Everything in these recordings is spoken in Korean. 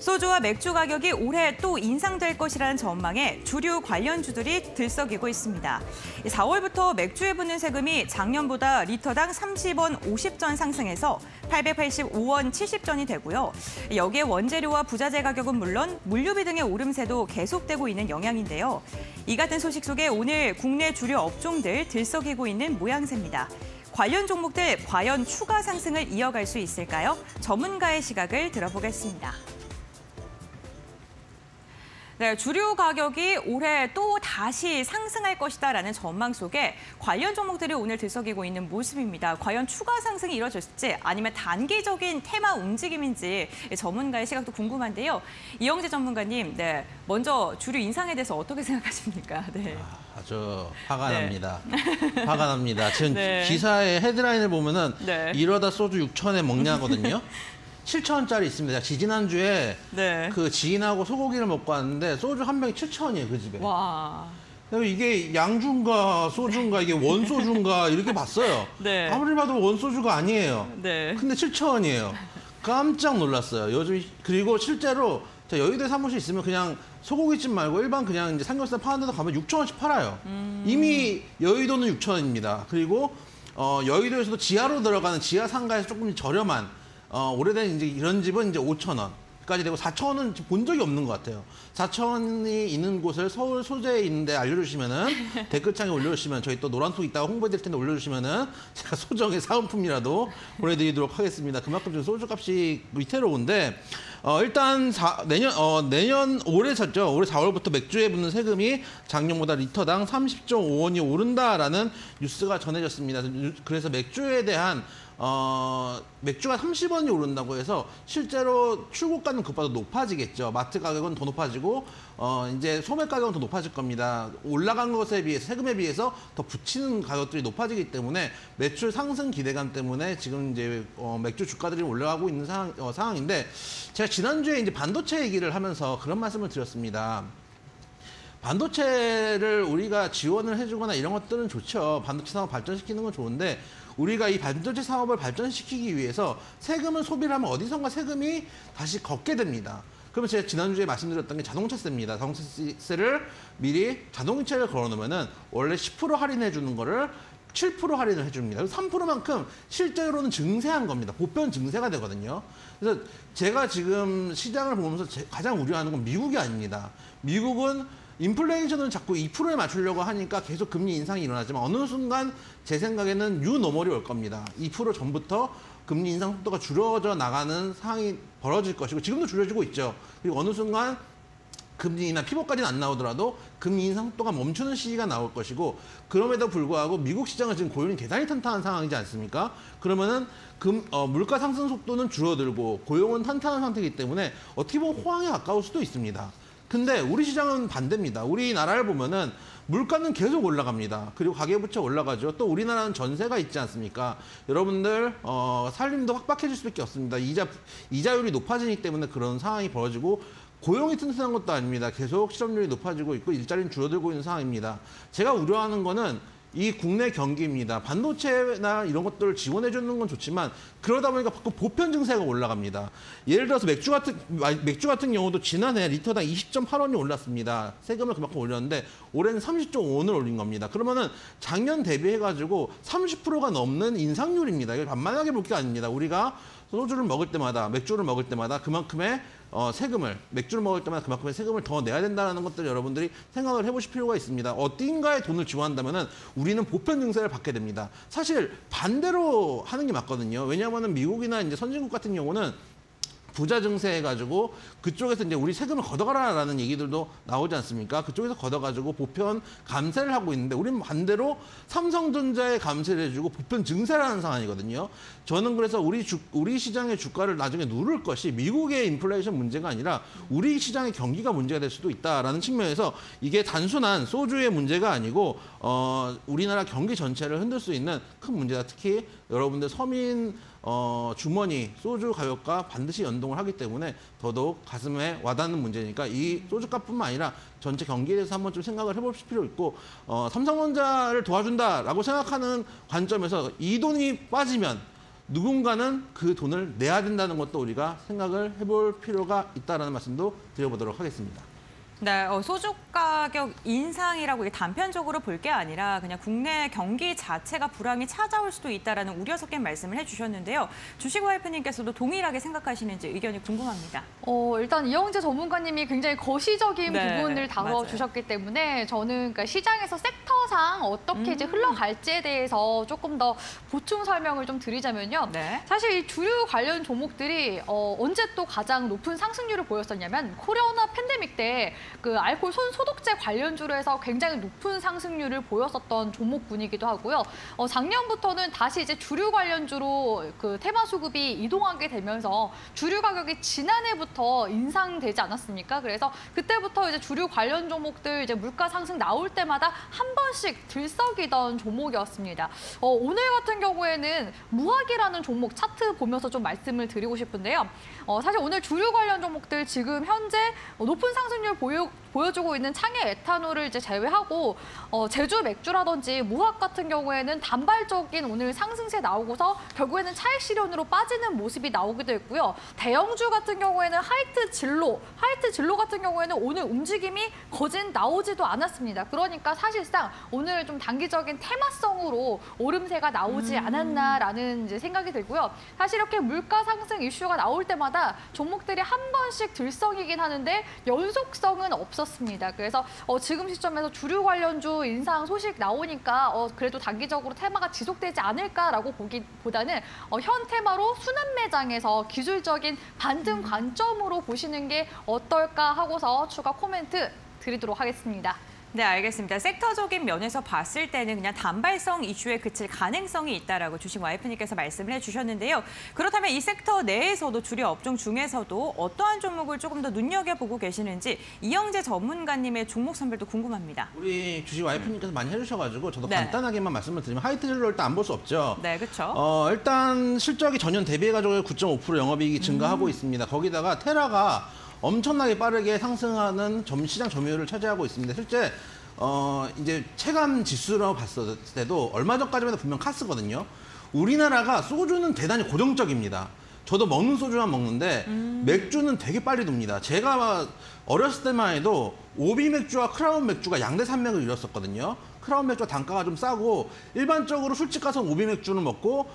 소주와 맥주 가격이 올해 또 인상될 것이라는 전망에 주류 관련주들이 들썩이고 있습니다. 4월부터 맥주에 붙는 세금이 작년보다 리터당 30원 50전 상승해서 885원 70전이 되고요. 여기에 원재료와 부자재 가격은 물론 물류비 등의 오름세도 계속되고 있는 영향인데요. 이 같은 소식 속에 오늘 국내 주류 업종들 들썩이고 있는 모양새입니다. 관련 종목들 과연 추가 상승을 이어갈 수 있을까요? 전문가의 시각을 들어보겠습니다. 네, 주류 가격이 올해 또 다시 상승할 것이다라는 전망 속에 관련 종목들이 오늘 들썩이고 있는 모습입니다. 과연 추가 상승이 이뤄질지 아니면 단기적인 테마 움직임인지 전문가의 시각도 궁금한데요. 이영재 전문가님, 네, 먼저 주류 인상에 대해서 어떻게 생각하십니까? 네. 아주 화가 네. 납니다. 화가 납니다. 지금 네. 기사의 헤드라인을 보면은 네. 이러다 소주 6천에 먹냐거든요. 7,000원짜리 있습니다. 지난주에 네. 그 지인하고 소고기를 먹고 왔는데 소주 한 병이 7,000원이에요, 그 집에. 와. 이게 양주인가 소주인가 이게 원소주인가 이렇게 봤어요. 네. 아무리 봐도 원소주가 아니에요. 네. 근데 7,000원이에요. 깜짝 놀랐어요. 요즘 그리고 실제로 여의도에 사무실 있으면 그냥 소고기집 말고 일반 그냥 이제 삼겹살 파는 데도 가면 6,000원씩 팔아요. 이미 여의도는 6,000원입니다. 그리고 여의도에서도 지하로 들어가는 지하 상가에서 조금 저렴한 오래된 이제 이런 집은 이제 5,000원까지 되고 4,000원은 본 적이 없는 것 같아요. 4,000원이 있는 곳을 서울 소재에 있는데 알려주시면은 댓글창에 올려주시면 저희 또 노란톡 이따가 홍보해드릴 텐데 올려주시면은 제가 소정의 사은품이라도 보내드리도록 하겠습니다. 그만큼 지금 소주값이 위태로운데 일단 내년 올해 샀죠. 올해 4월부터 맥주에 붙는 세금이 작년보다 리터당 30.5원이 오른다라는 뉴스가 전해졌습니다. 그래서 맥주에 대한 맥주가 30원이 오른다고 해서 실제로 출고가는 그보다 높아지겠죠. 마트 가격은 더 높아지고 이제 소매 가격은 더 높아질 겁니다. 올라간 것에 비해서 세금에 비해서 더 붙이는 가격들이 높아지기 때문에 매출 상승 기대감 때문에 지금 이제 맥주 주가들이 올라가고 있는 상황인데 제가 지난주에 이제 반도체 얘기를 하면서 그런 말씀을 드렸습니다. 반도체를 우리가 지원을 해주거나 이런 것들은 좋죠. 반도체 산업 발전시키는 건 좋은데 우리가 이 반도체 사업을 발전시키기 위해서 세금을 소비를 하면 어디선가 세금이 다시 걷게 됩니다. 그러면 제가 지난주에 말씀드렸던 게 자동차세입니다. 자동차세를 미리 자동차를 걸어놓으면은 원래 10% 할인해 주는 거를 7% 할인을 해줍니다. 그래서 3%만큼 실제로는 증세한 겁니다. 보편 증세가 되거든요. 그래서 제가 지금 시장을 보면서 가장 우려하는 건 미국이 아닙니다. 미국은 인플레이션을 자꾸 2%에 맞추려고 하니까 계속 금리 인상이 일어나지만 어느 순간 제 생각에는 뉴노멀이 올 겁니다. 2% 전부터 금리 인상 속도가 줄어져 나가는 상황이 벌어질 것이고 지금도 줄여지고 있죠. 그리고 어느 순간 금리나 피복까지는 안 나오더라도 금리 인상 속도가 멈추는 시기가 나올 것이고 그럼에도 불구하고 미국 시장은 지금 고용이 대단히 탄탄한 상황이지 않습니까? 그러면은 물가 상승 속도는 줄어들고 고용은 탄탄한 상태이기 때문에 어떻게 보면 호황에 가까울 수도 있습니다. 근데 우리 시장은 반대입니다. 우리나라를 보면은 물가는 계속 올라갑니다. 그리고 가계부채 올라가죠. 또 우리나라는 전세가 있지 않습니까? 여러분들 살림도 확박해질 수밖에 없습니다. 이자율이 높아지기 때문에 그런 상황이 벌어지고 고용이 튼튼한 것도 아닙니다. 계속 실업률이 높아지고 있고 일자리는 줄어들고 있는 상황입니다. 제가 우려하는 거는 이 국내 경기입니다. 반도체나 이런 것들을 지원해 주는 건 좋지만 그러다 보니까 보편 증세가 올라갑니다. 예를 들어서 맥주 같은 경우도 지난해 리터당 20.8원이 올랐습니다. 세금을 그만큼 올렸는데 올해는 30.5원을 올린 겁니다. 그러면은 작년 대비해가지고 30%가 넘는 인상률입니다. 이걸 반만하게 볼 게 아닙니다. 우리가 소주를 먹을 때마다 맥주를 먹을 때마다 그만큼의 맥주를 먹을 때마다 그만큼의 세금을 더 내야 된다는 것들을 여러분들이 생각을 해보실 필요가 있습니다. 어딘가에 돈을 지원한다면 우리는 보편 증세를 받게 됩니다. 사실 반대로 하는 게 맞거든요. 왜냐하면 미국이나 이제 선진국 같은 경우는 부자 증세해가지고 그쪽에서 이제 우리 세금을 걷어가라라는 얘기들도 나오지 않습니까? 그쪽에서 걷어가지고 보편 감세를 하고 있는데 우리는 반대로 삼성전자에 감세를 해주고 보편 증세를 하는 상황이거든요. 저는 그래서 우리 시장의 주가를 나중에 누를 것이 미국의 인플레이션 문제가 아니라 우리 시장의 경기가 문제가 될 수도 있다라는 측면에서 이게 단순한 소주의 문제가 아니고 우리나라 경기 전체를 흔들 수 있는 큰 문제다. 특히 여러분들 서민 주머니 소주 가격과 반드시 연동을 하기 때문에 더더욱 가슴에 와닿는 문제니까 이 소주값뿐만 아니라 전체 경기에 대해서 한번 좀 생각을 해볼 필요 있고 삼성전자를 도와준다라고 생각하는 관점에서 이 돈이 빠지면 누군가는 그 돈을 내야 된다는 것도 우리가 생각을 해볼 필요가 있다는 말씀도 드려보도록 하겠습니다. 네, 소주 가격 인상이라고 이게 단편적으로 볼 게 아니라 그냥 국내 경기 자체가 불황이 찾아올 수도 있다라는 우려 섞인 말씀을 해주셨는데요. 주식 와이프님께서도 동일하게 생각하시는지 의견이 궁금합니다. 일단 이영재 전문가님이 굉장히 거시적인 네, 부분을 다뤄주셨기 때문에 저는 그러니까 시장에서 섹터상 어떻게 이제 흘러갈지에 대해서 조금 더 보충 설명을 좀 드리자면요. 네. 사실 이 주류 관련 종목들이 언제 또 가장 높은 상승률을 보였었냐면 코로나 팬데믹 때 그 알코올 손 소독제 관련주로 해서 굉장히 높은 상승률을 보였었던 종목군이기도 하고요. 작년부터는 다시 이제 주류 관련주로 그 테마 수급이 이동하게 되면서 주류 가격이 지난해부터 인상되지 않았습니까? 그래서 그때부터 이제 주류 관련 종목들 이제 물가 상승 나올 때마다 한 번씩 들썩이던 종목이었습니다. 오늘 같은 경우에는 무학이라는 종목 차트 보면서 좀 말씀을 드리고 싶은데요. 사실 오늘 주류 관련 종목들 지금 현재 높은 상승률 보여주고 있는 창의 에탄올을 이제 제외하고 제주 맥주라든지 무학 같은 경우에는 단발적인 오늘 상승세 나오고서 결국에는 차익 실현으로 빠지는 모습이 나오기도 했고요. 대형주 같은 경우에는 하이트 진로 같은 경우에는 오늘 움직임이 거진 나오지도 않았습니다. 그러니까 사실상 오늘 좀 단기적인 테마성으로 오름세가 나오지 않았나라는 이제 생각이 들고요. 사실 이렇게 물가 상승 이슈가 나올 때마다 종목들이 한 번씩 들썩이긴 하는데 연속성은 없었습니다. 그래서 지금 시점에서 주류 관련주 인상 소식 나오니까 그래도 단기적으로 테마가 지속되지 않을까라고 보기보다는 현 테마로 순환 매장에서 기술적인 반등 관점으로 보시는 게 어떨까 하고서 추가 코멘트 드리도록 하겠습니다. 네, 알겠습니다. 섹터적인 면에서 봤을 때는 그냥 단발성 이슈에 그칠 가능성이 있다라고 주식 와이프님께서 말씀을 해주셨는데요. 그렇다면 이 섹터 내에서도 주류 업종 중에서도 어떠한 종목을 조금 더 눈여겨보고 계시는지 이영재 전문가님의 종목 선별도 궁금합니다. 우리 주식 와이프님께서 많이 해주셔가지고 저도 네. 간단하게만 말씀을 드리면 하이트 진로 일단 안 볼 수 없죠. 네, 그렇죠. 일단 실적이 전년 대비해가지고 9.5% 영업이익이 증가하고 있습니다. 거기다가 테라가 엄청나게 빠르게 상승하는 시장 점유율을 차지하고 있습니다. 실제 이제 체감 지수로 봤을 때도 얼마 전까지만 해도 분명 카스거든요. 우리나라가 소주는 대단히 고정적입니다. 저도 먹는 소주만 먹는데 맥주는 되게 빨리 돕니다. 제가 어렸을 때만 해도 오비 맥주와 크라운 맥주가 양대 산맥을 이뤘었거든요. 크라운 맥주가 단가가 좀 싸고 일반적으로 술집 가서 오비 맥주는 먹고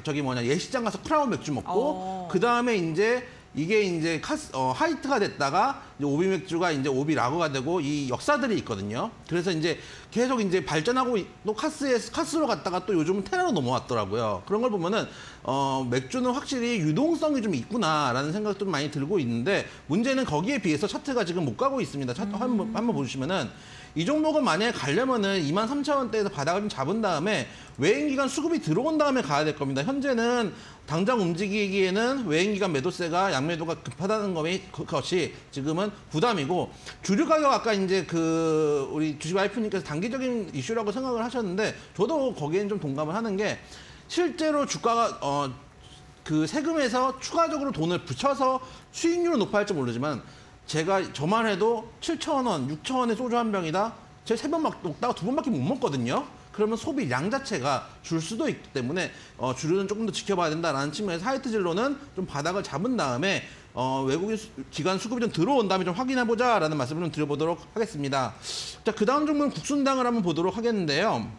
예식장 가서 크라운 맥주 먹고 그 다음에 이게 이제 하이트가 됐다가 이제 오비 맥주가 이제 오비 라거가 되고 이 역사들이 있거든요. 그래서 이제 계속 이제 발전하고 또 카스로 갔다가 또 요즘은 테라로 넘어왔더라고요. 그런 걸 보면은 맥주는 확실히 유동성이 좀 있구나라는 생각도 좀 많이 들고 있는데 문제는 거기에 비해서 차트가 지금 못 가고 있습니다. 차트 한번 보시면은 이 종목은 만약에 가려면은 23,000원대에서 바닥을 좀 잡은 다음에 외인기관 수급이 들어온 다음에 가야 될 겁니다. 현재는 당장 움직이기에는 외인기관 매도세가 양매도가 급하다는 것이 지금은 부담이고 주류 가격 아까 이제 우리 주식 와이프님께서 단기적인 이슈라고 생각을 하셨는데 저도 거기에는 좀 동감을 하는 게 실제로 주가가 그 세금에서 추가적으로 돈을 붙여서 수익률은 높아질지 모르지만 저만 해도 7,000원, 6,000원의 소주 한 병이다. 제가 3번 먹다가 2번밖에 못 먹거든요. 그러면 소비량 자체가 줄 수도 있기 때문에 주류는 조금 더 지켜봐야 된다라는 측면에서 하이트 진로는 좀 바닥을 잡은 다음에 외국인 기관 수급이 좀 들어온 다음에 좀 확인해보자라는 말씀을 좀 드려보도록 하겠습니다. 자, 그 다음 종목은 국순당을 한번 보도록 하겠는데요.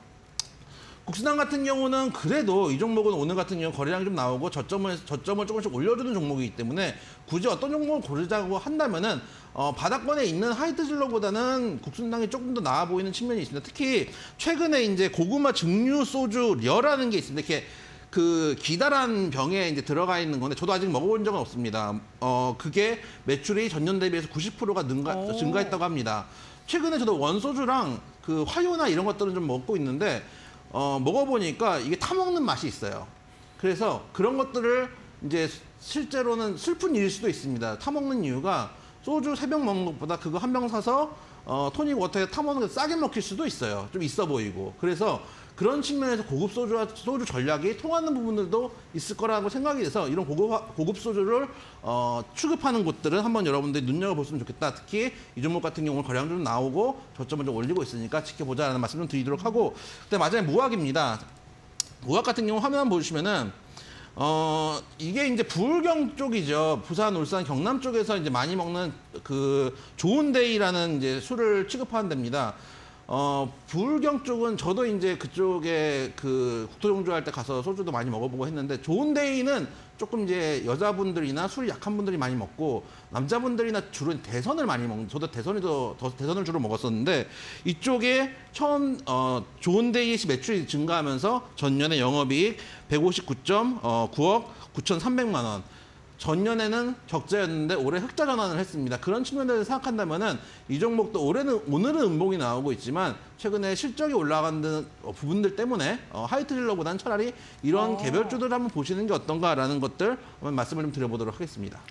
국순당 같은 경우는 그래도 이 종목은 오늘 같은 경우 거래량이 좀 나오고 저점을 조금씩 올려주는 종목이기 때문에 굳이 어떤 종목을 고르자고 한다면은 바닥권에 있는 하이트 진로보다는 국순당이 조금 더 나아 보이는 측면이 있습니다. 특히 최근에 이제 고구마 증류 소주 려라는 게 있습니다. 이렇게 그 기다란 병에 이제 들어가 있는 건데 저도 아직 먹어본 적은 없습니다. 그게 매출이 전년 대비해서 90%가 증가했다고 합니다. 최근에 저도 원소주랑 그 화요나 이런 것들은 좀 먹고 있는데 먹어보니까 이게 타먹는 맛이 있어요. 그래서 그런 것들을 이제 실제로는 슬픈 일일 수도 있습니다. 타먹는 이유가 소주 3병 먹는 것보다 그거 한 병 사서 토닉 워터에 타먹는 게 싸게 먹힐 수도 있어요. 좀 있어 보이고. 그래서 그런 측면에서 고급 소주와 소주 전략이 통하는 부분들도 있을 거라고 생각이 돼서 이런 고급 소주를 취급하는 곳들은 한번 여러분들이 눈여겨보시면 좋겠다. 특히 이 종목 같은 경우는 거래량 좀 나오고 저점을 좀 올리고 있으니까 지켜보자라는 말씀 좀 드리도록 하고 그다음에 마지막에 무학입니다. 무학 같은 경우 화면 한번 보시면은 이게 이제 부울경 쪽이죠. 부산, 울산, 경남 쪽에서 이제 많이 먹는 그 좋은데이라는 이제 술을 취급하는 데입니다. 부울경 쪽은 저도 이제 그쪽에 그 국토종주할 때 가서 소주도 많이 먹어보고 했는데 좋은데이는 조금 이제 여자분들이나 술 약한 분들이 많이 먹고 남자분들이나 주로 대선을 많이 먹는, 저도 대선을 주로 먹었었는데 이쪽에 처음 좋은데이 매출이 증가하면서 전년에 영업이익 159.9억 9,300만 원. 전년에는 적자였는데 올해 흑자 전환을 했습니다. 그런 측면에서 생각한다면은 이 종목도 오늘은 음봉이 나오고 있지만 최근에 실적이 올라가는 부분들 때문에 하이트릴러보다는 차라리 이런 개별주들 한번 보시는 게 어떤가라는 것들 한번 말씀을 좀 드려보도록 하겠습니다.